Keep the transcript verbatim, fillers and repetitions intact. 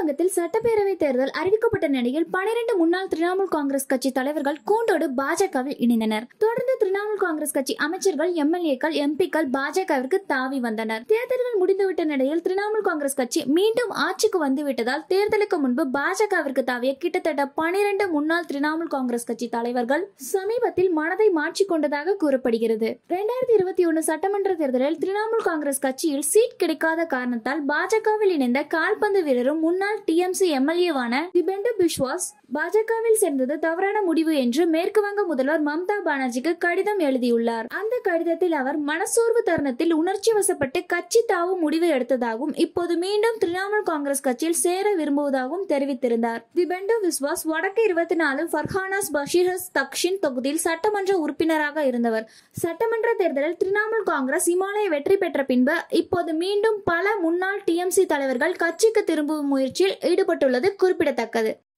வங்கத்தில் சட்டப்பேரவை தேர்தல் அறிவிக்கப்பட்ட நிலையில் பனிரெண்டு முன்னாள் திரிணாமுல் காங்கிரஸ் கட்சி தலைவர்கள் கூண்டோடு பாஜகவில் இணைந்தனர். தொடர்ந்து திரிணாமுல் காங்கிரஸ் கட்சி அமைச்சர்கள், எம்எல்ஏக்கள், எம்பிக்கள் பாஜகவிற்கு தாவி வந்தனர். தேர்தல்கள் முடிந்துவிட்ட நிலையில் திரிணாமுல் காங்கிரஸ் கட்சி மீண்டும் ஆட்சிக்கு வந்துவிட்டதால் தேர்தலுக்கு முன்பு பாஜகவிற்கு தாவிய கிட்டத்தட்ட பனிரெண்டு முன்னாள் திரிணாமுல் காங்கிரஸ் கட்சி தலைவர்கள் சமீபத்தில் மனதை மாற்றிக் கொண்டதாக கூறப்படுகிறது. இரண்டாயிரத்தி இருபத்தி ஒன்னு சட்டமன்ற தேர்தலில் திரிணாமுல் காங்கிரஸ் கட்சியில் சீட் கிடைக்காத காரணத்தால் பாஜகவில் இணைந்த கால்பந்து வீரரும் முன்னாள் டிஎம்சி எம்எல்ஏவான திபெண்டு பிஸ்வாஸ் பாஜகவில் சேர்ந்தது தவறான முடிவு என்று மேற்கு வங்க முதல்வர் மம்தா பானர்ஜிக்கு கடிதம் எழுதியுள்ளார். அந்த கடிதத்தில் அவர் மனசோர்வு தருணத்தில் உணர்ச்சி வசப்பட்டு கட்சி தாவும் முடிவை எடுத்ததாகவும் இப்போது மீண்டும் திரிணாமுல் காங்கிரஸ் கட்சியில் சேர விரும்புவதாகவும் தெரிவித்திருந்தார். திபெண்டு பிஸ்வாஸ் வடக்கு இருபத்தி நாலு ஃபர்ஹானாஸ் பஷீர்ஹஸ் தக்ஷின் தொகுதியில் சட்டமன்ற உறுப்பினராக இருந்தவர். சட்டமன்ற தேர்தலில் திரிணாமுல் காங்கிரஸ் இமாலய வெற்றி பெற்ற பின்பு இப்போது மீண்டும் பல முன்னாள் டிஎம்சி தலைவர்கள் கட்சிக்கு திரும்பும் முயற்சியில் ஈடுபட்டுள்ளது குறிப்பிடத்தக்கது.